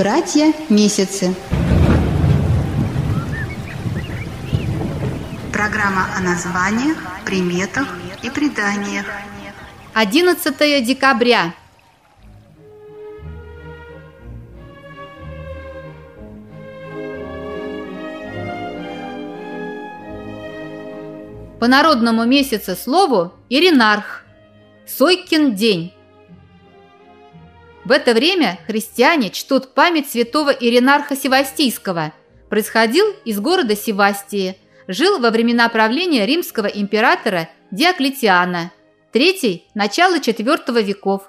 Братья-месяцы. Программа о названиях, приметах и преданиях. 11 декабря. По народному месяцеслову Иринарх. Сойкин день. В это время христиане чтут память святого Иринарха Севастийского. Происходил из города Севастии. Жил во времена правления римского императора Диоклетиана, начало IV веков.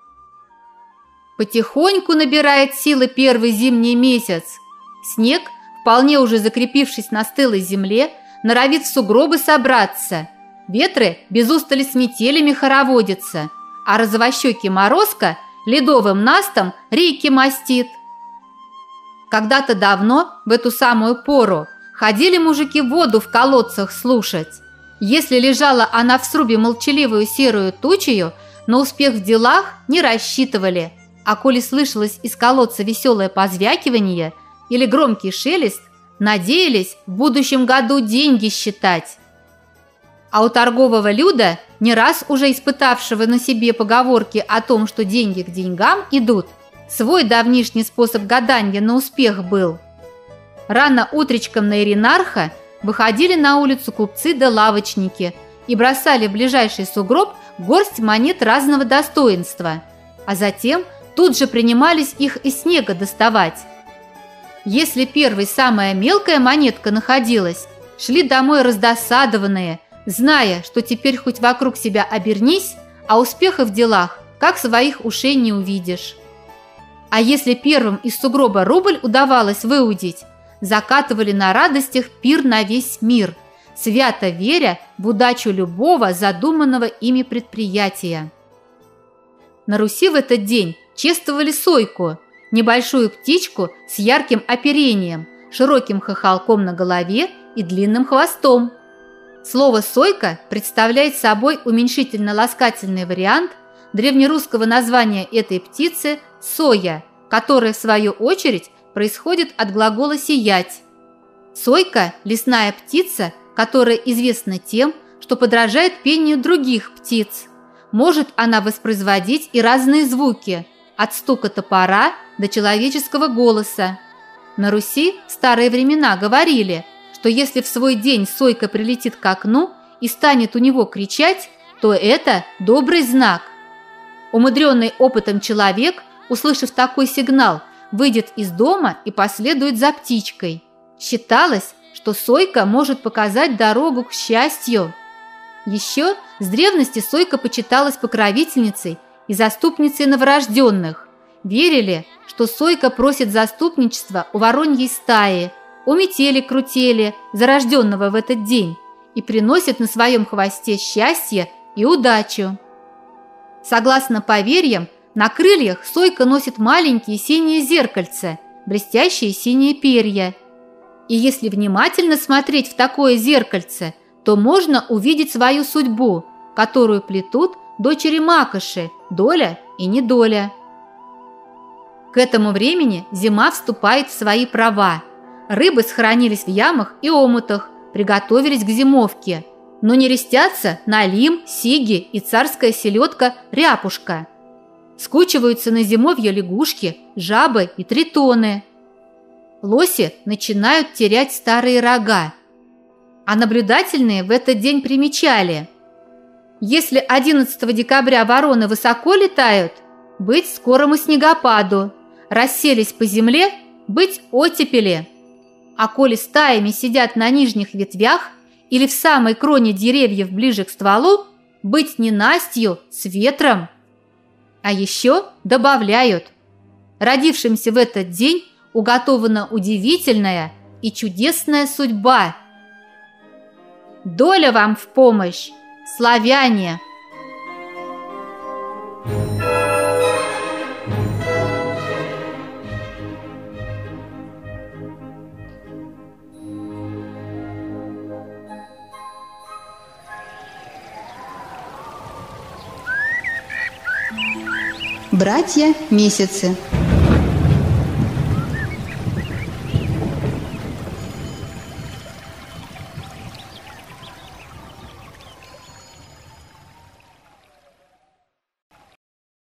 Потихоньку набирает силы первый зимний месяц. Снег, вполне уже закрепившись на стылой земле, норовит в сугробы собраться. Ветры без устали с метелями хороводятся, а розовощекий Морозко ледовым настом реки мастит. Когда-то давно, в эту самую пору, ходили мужики воду в колодцах слушать. Если лежала она в срубе молчаливую серую тучею, на успех в делах не рассчитывали, а коли слышалось из колодца веселое позвякивание или громкий шелест, надеялись в будущем году деньги считать. А у торгового люда, не раз уже испытавшего на себе поговорки о том, что деньги к деньгам идут, свой давнишний способ гадания на успех был. Рано утречком на Иринарха выходили на улицу купцы да лавочники и бросали в ближайший сугроб горсть монет разного достоинства, а затем тут же принимались их из снега доставать. Если первой самая мелкая монетка находилась, шли домой раздосадованные, зная, что теперь хоть вокруг себя обернись, а успеха в делах, как своих ушей не увидишь. А если первым из сугроба рубль удавалось выудить, закатывали на радостях пир на весь мир, свято веря в удачу любого задуманного ими предприятия. На Руси в этот день чествовали сойку, небольшую птичку с ярким оперением, широким хохолком на голове и длинным хвостом. Слово «сойка» представляет собой уменьшительно-ласкательный вариант древнерусского названия этой птицы «соя», которое, в свою очередь, происходит от глагола «сиять». Сойка – лесная птица, которая известна тем, что подражает пению других птиц. Может она воспроизводить и разные звуки, от стука топора до человеческого голоса. На Руси в старые времена говорили, что если в свой день сойка прилетит к окну и станет у него кричать, то это добрый знак. Умудренный опытом человек, услышав такой сигнал, выйдет из дома и последует за птичкой. Считалось, что сойка может показать дорогу к счастью. Еще с древности сойка почиталась покровительницей и заступницей новорожденных. Верили, что сойка просит заступничества у вороньей стаи, у метели-крутели, зарожденного в этот день, и приносит на своем хвосте счастье и удачу. Согласно поверьям, на крыльях сойка носит маленькие синие зеркальца, блестящие синие перья. И если внимательно смотреть в такое зеркальце, то можно увидеть свою судьбу, которую плетут дочери Макоши, доля и недоля. К этому времени зима вступает в свои права. Рыбы схоронились в ямах и омутах, приготовились к зимовке, но нерестятся налим, сиги и царская селедка ряпушка. Скучиваются на зимовье лягушки, жабы и тритоны. Лоси начинают терять старые рога. А наблюдательные в этот день примечали: если 11 декабря вороны высоко летают, быть скорому снегопаду, расселись по земле, быть оттепели. А коли стаями сидят на нижних ветвях или в самой кроне деревьев ближе к стволу, быть ненастью с ветром. А еще добавляют: родившимся в этот день уготована удивительная и чудесная судьба. Доля вам в помощь, славяне! Братья-месяцы.